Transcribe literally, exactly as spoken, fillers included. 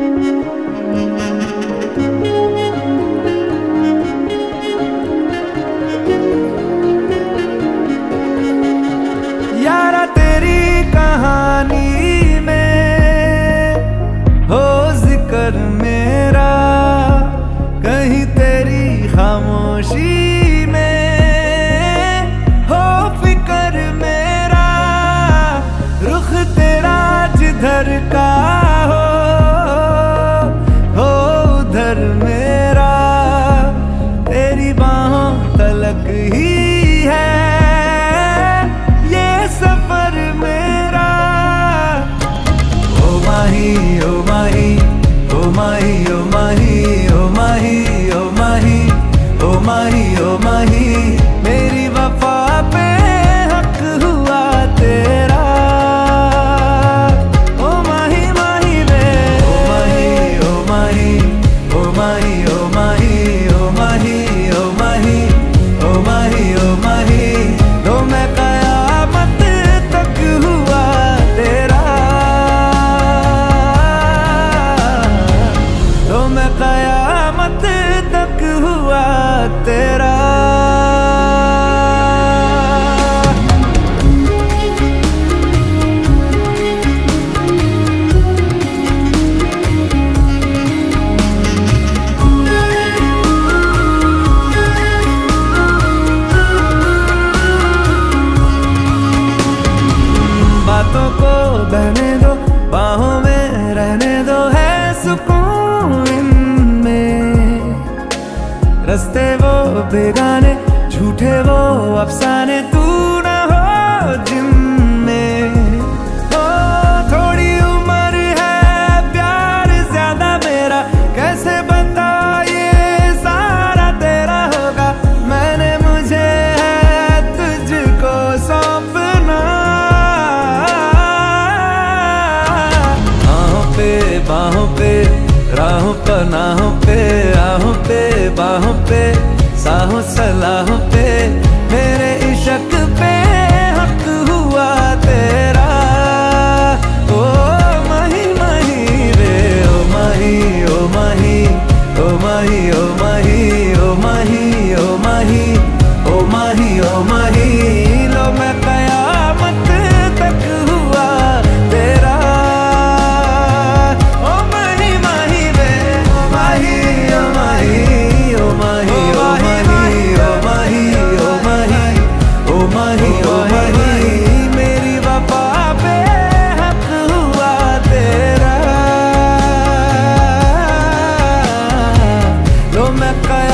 यारा तेरी कहानी में हो जिक्र मेरा, कहीं तेरी खामोशी में हो फिक्र मेरा। रुख तेरा जिधर का हो हो उधर मेरा, तेरी बाहों तलक ही है सफर मेरा। ओ माही ओ माही ओ माही ओ माही ओ माही ओ माही ओ माही ओ माही, मेरी वफा पे हक हुआ तेरा। ओ माही माही वे ओ माही ओ माही ओ माही ओ माही ओ माही ओ माही ओ माही ओ माही, तो मैं कयामत तक हुआ तेरा। बातों को बहने दो, बाहों में रहने दो, है सुकून इनमें। रस्ते वो बेगाने, झूठे वो अफसाने, तू न हो जिनमें। ओ थोड़ी उम्र है, प्यार ज्यादा मेरा, कैसे बता ये सारा तेरा होगा। मैंने मुझे है तुझको सौंपना, बाहों पे बाहों पे राहों पनाहों पे, आहों पे बाहों पे, साहों सलाहों पे, मेरे इश्क पे हक हुआ तेरा। ओ माही माही रे ओ माही ओ माही ओ माही ओ माही ओ माही ओ माही ओ माही ओ माही, लो मैं कयामत तक हुआ तेरा। ओ माही माही रे ओ माही ओ माही ओ माही ओ माही ओ माही ओ माही ओ माही ओ माही, मेरी वफा पे हक हुआ तेरा। लो मैं कया